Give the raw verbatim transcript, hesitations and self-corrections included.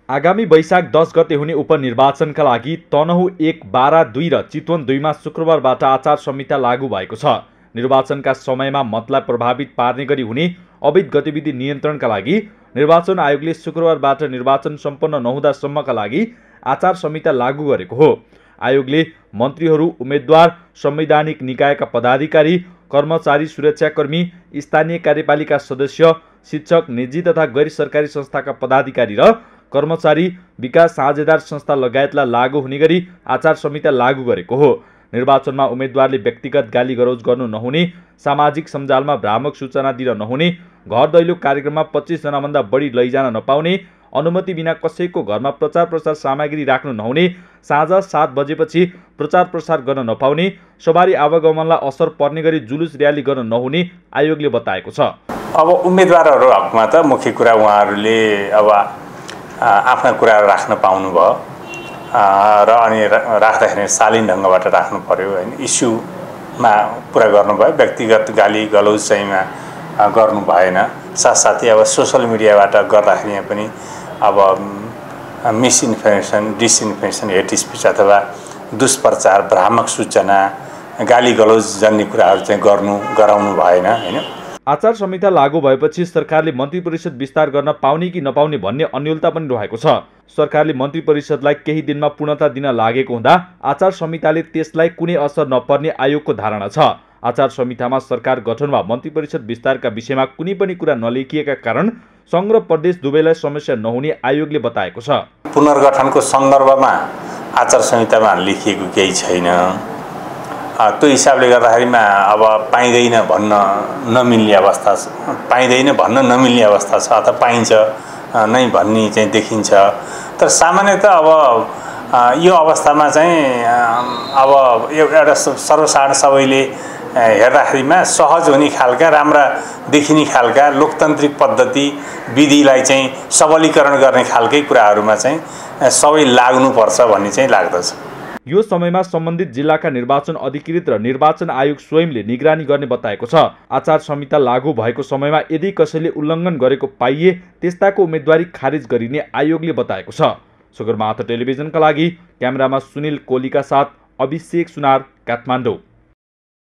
आगामी वैशाख दस गते हुने उपनिर्वाचनका लागि तनहु एक, बाह्र, दुई र चितवन दुईमा शुक्रबारबाट आचार संहिता लागू भएको छ। निर्वाचनका समयमा मतलाई प्रभावित पार्ने गरी हुने अवैध गतिविधि नियन्त्रणका लागि निर्वाचन आयोगले शुक्रबारबाट निर्वाचन सम्पन्न नहुँदासम्मका लागि आचार संहिता लागू गरेको हो। आयोगले मन्त्रीहरू, उम्मेद्वार, संवैधानिक निकायका पदाधिकारी, कर्मचारी, सुरक्षाकर्मी, स्थानीय कार्यपालिका सदस्य, शिक्षक, निजी तथा गैर सरकारी संस्थाका पदाधिकारी र कर्मचारी, विकास साझेदार संस्था लगायतलाई लागू हुने गरी आचार संहिता लागू गरेको हो। निर्वाचनमा उम्मेद्वारले व्यक्तिगत गाली गलौज गर्नु नहुने, सामाजिक सञ्जालमा भ्रामक सूचना दिन नहुने, घर दैलो कार्यक्रममा पच्चीस जनाभन्दा बढी लैजान नपाउने, अनुमति बिना कसैको घरमा प्रचार प्रसार सामग्री राख्नु नहुने, साँझ सात बजेपछि प्रचार प्रसार गर्न नपाउने, सवारी आवागमनलाई असर पर्ने गरी जुलुस र्याली गर्न नहुने आयोगले बताएको छ। अब उम्मेदवारहरू हकमा त मुख्य कुरा उहाँहरूले अब आफ्ना कुराहरू राख्न पाउनुभयो र अनि राख्दाखेरि शालीन ढङ्गबाट राख्नु पर्यो हैन, इस्युमा पुरा गर्नुभयो, व्यक्तिगत गाली गलौज चाहिँमा गर्नु भएन। साथसाथै अब सोसल मिडियाबाट गर्दाखेरि यहाँ पनि अब मिसइन्फर्मेसन, डिसइन्फर्मेसन, हेट स्पिच अथवा दुष्प्रचार, भ्रामक सूचना, गाली गलौज जन्य कुराहरू चाहिँ गर्नु गराउनु भएन हैन। आचार संहिता लागू भएपछि सरकारले मन्त्री परिषद विस्तार गर्न पाउने कि नपाउने भन्ने अन्योलता पनि रहेको छ। सरकारले मन्त्री परिषदलाई केही दिनमा पूर्णता दिन लागेको हुँदा आचार संहिताले त्यसलाई कुनै असर नपर्ने आयोगको धारणा छ। आचार संहितामा सरकार गठन वा मन्त्री परिषद विस्तारका विषयमा कुनै पनि कुरा नलेखिएका कारण सङ्घ र प्रदेश दुवैलाई समस्या नहुने आयोगले बताएको छ। पुनर्गठनको सन्दर्भमा आचार संहितामा लेखिएको केही छैन। त्यो हिसाबले गर्दाखेरिमा अब पाइँदैन भन्न नमिल्ने अवस्था छ, पाइँदैन भन्न नमिल्ने अवस्था छ अथवा पाइन्छ नै भन्ने चाहिँ देखिन्छ। तर सामान्यतः अब यो अवस्थामा चाहिँ अब एउटा सर्वसाधारण सबैले हेर्दाखेरिमा सहज हुने खालका, राम्रा देखिने खालका लोकतान्त्रिक पद्धति विधिलाई चाहिँ सबलीकरण गर्ने खालकै कुराहरूमा चाहिँ सबै लाग्नुपर्छ भन्ने चाहिँ लाग्दछ। यो समयमा सम्बन्धित जिल्लाका निर्वाचन अधिकृत र निर्वाचन आयोग स्वयंले निगरानी गर्ने बताएको छ। आचार संहिता लागू भएको समयमा यदि कसैले उल्लङ्घन गरेको पाइए त्यस्ताको उम्मेदवारी खारिज गरिने आयोगले बताएको छ। सगरमाथा टेलिभिजनका लागि क्यामेरामा सुनिल कोलीका साथ अभिषेक सुनार, काठमाडौँ।